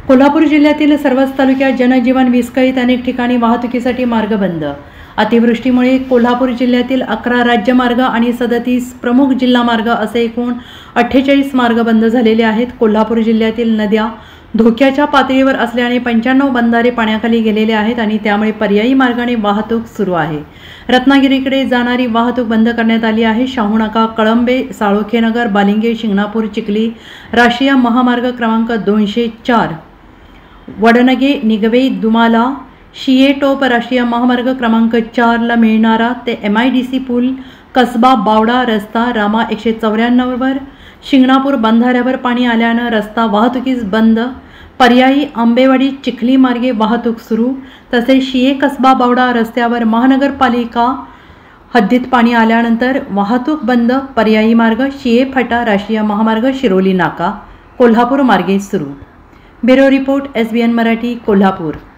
कोल्हापूर जिल्ह्यातील सर्वच तालुक्यात जनजीवन विस्कळीत, अनेक ठिकाणी वाहतुकीसाठी मार्ग बंद। अतिवृष्टीमुळे कोल्हापूर जिल्ह्यातील 11 राज्यमार्ग आणि 37 प्रमुख जिल्हा मार्ग असे एकूण 48 मार्ग बंद झालेले आहेत। कोल्हापूर जिल्ह्यातील नद्या धोक्याच्या पातळीवर असल्याने 95 बंधारे पाण्याखाली गेलेले आहेत आणि त्यामुळे पर्यायी मार्गाने वाहतूक सुरू आहे। रत्नागिरीकडे जाणारी वाहतूक बंद करण्यात आली आहे। शाहूनाका, कळंबे, साळोखेनगर, बालिंगे, शिंगणापूर, चिखली राष्ट्रीय महामार्ग क्रमांक 204, वडनगे, निगवे, दुमाला, शिये टोप राष्ट्रीय महामार्ग क्रमांक 4 ला मिळणारा ते MIDC पूल, कसबा बावडा रस्ता, रामा 194 वर शिंगणापूर बंधाऱ्यावर पाणी आल्यानं रस्ता वाहतुकीस बंद। पर्यायी आंबेवाडी चिखली मार्गे वाहतूक सुरू। तसेच शिये कसबा बावडा रस्त्यावर महानगरपालिका हद्दीत पाणी आल्यानंतर वाहतूक बंद। पर्यायी मार्ग शिये फटा राष्ट्रीय महामार्ग शिरोली नाका कोल्हापूर मार्गे सुरू। Bureau report SBN Marathi, Kolhapur.